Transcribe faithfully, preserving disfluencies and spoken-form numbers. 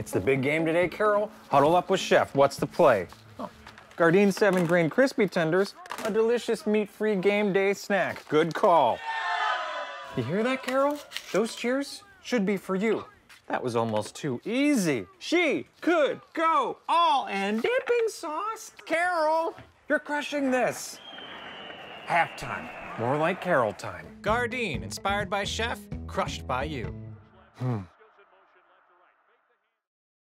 It's the big game today, Carol. Huddle up with Chef. What's the play? Oh. Gardein seven grain crispy tenders, a delicious meat-free game day snack. Good call. You hear that, Carol? Those cheers should be for you. That was almost too easy. She could go all and dipping sauce. Carol, you're crushing this. Halftime, more like Carol time. Gardein, inspired by Chef, crushed by you. Hmm.